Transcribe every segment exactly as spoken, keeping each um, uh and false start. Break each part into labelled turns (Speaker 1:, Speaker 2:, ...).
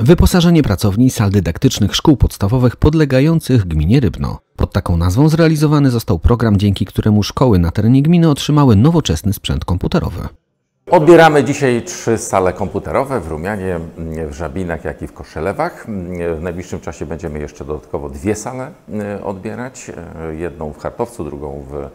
Speaker 1: Wyposażenie pracowni i sal dydaktycznych szkół podstawowych podlegających gminie Rybno. Pod taką nazwą zrealizowany został program, dzięki któremu szkoły na terenie gminy otrzymały nowoczesny sprzęt komputerowy.
Speaker 2: Odbieramy dzisiaj trzy sale komputerowe w Rumianie, w Żabinach, jak i w Koszelewach. W najbliższym czasie będziemy jeszcze dodatkowo dwie sale odbierać. Jedną w Chartowcu, drugą w,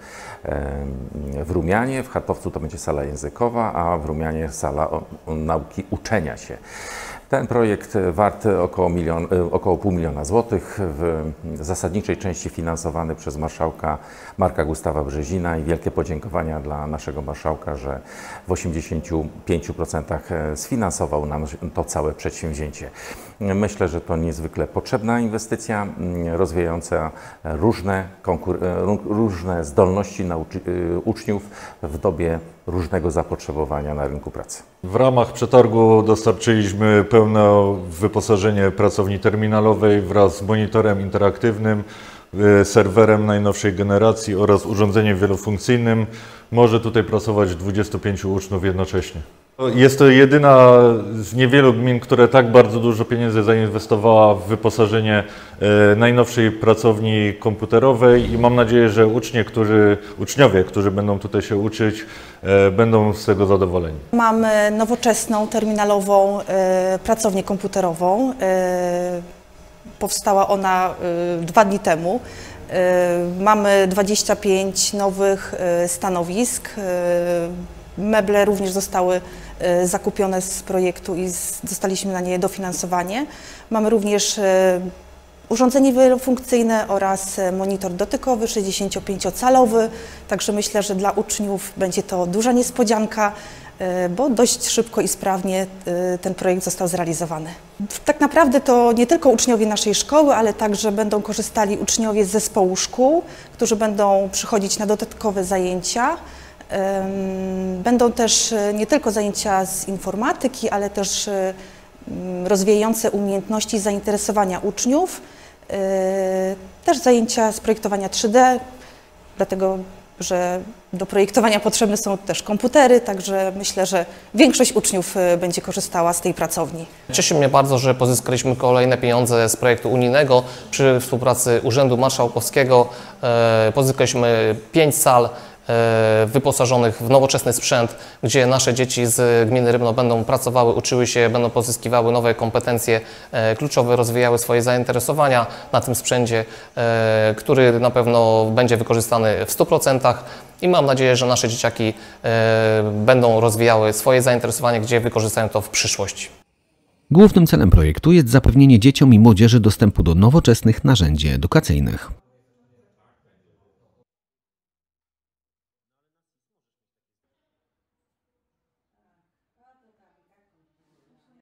Speaker 2: w Rumianie. W Chartowcu to będzie sala językowa, a w Rumianie sala nauki uczenia się. Ten projekt wart około, milion, około pół miliona złotych, w zasadniczej części finansowany przez marszałka Marka Gustawa Brzezina i wielkie podziękowania dla naszego marszałka, że w osiemdziesięciu pięciu procentach sfinansował nam to całe przedsięwzięcie. Myślę, że to niezwykle potrzebna inwestycja, rozwijająca różne, różne zdolności uczniów w dobie różnego zapotrzebowania na rynku pracy.
Speaker 3: W ramach przetargu dostarczyliśmy pełne wyposażenie pracowni terminalowej wraz z monitorem interaktywnym, serwerem najnowszej generacji oraz urządzeniem wielofunkcyjnym. Może tutaj pracować dwudziestu pięciu uczniów jednocześnie. Jest to jedyna z niewielu gmin, które tak bardzo dużo pieniędzy zainwestowała w wyposażenie najnowszej pracowni komputerowej i mam nadzieję, że ucznie, którzy, uczniowie, którzy będą tutaj się uczyć, będą z tego zadowoleni.
Speaker 4: Mamy nowoczesną, terminalową pracownię komputerową. Powstała ona dwa dni temu. Mamy dwadzieścia pięć nowych stanowisk. Meble również zostały zakupione z projektu i dostaliśmy na nie dofinansowanie. Mamy również urządzenie wielofunkcyjne oraz monitor dotykowy sześćdziesięciopięciocalowy, także myślę, że dla uczniów będzie to duża niespodzianka, bo dość szybko i sprawnie ten projekt został zrealizowany. Tak naprawdę to nie tylko uczniowie naszej szkoły, ale także będą korzystali uczniowie z zespołu szkół, którzy będą przychodzić na dodatkowe zajęcia. Będą też nie tylko zajęcia z informatyki, ale też rozwijające umiejętności i zainteresowania uczniów. Też zajęcia z projektowania trzy D, dlatego że do projektowania potrzebne są też komputery, także myślę, że większość uczniów będzie korzystała z tej pracowni.
Speaker 5: Cieszy mnie bardzo, że pozyskaliśmy kolejne pieniądze z projektu unijnego. Przy współpracy Urzędu Marszałkowskiego pozyskaliśmy pięć sal wyposażonych w nowoczesny sprzęt, gdzie nasze dzieci z gminy Rybno będą pracowały, uczyły się, będą pozyskiwały nowe kompetencje kluczowe, rozwijały swoje zainteresowania na tym sprzęcie, który na pewno będzie wykorzystany w stu procentach i mam nadzieję, że nasze dzieciaki będą rozwijały swoje zainteresowania, gdzie wykorzystają to w przyszłości.
Speaker 1: Głównym celem projektu jest zapewnienie dzieciom i młodzieży dostępu do nowoczesnych narzędzi edukacyjnych.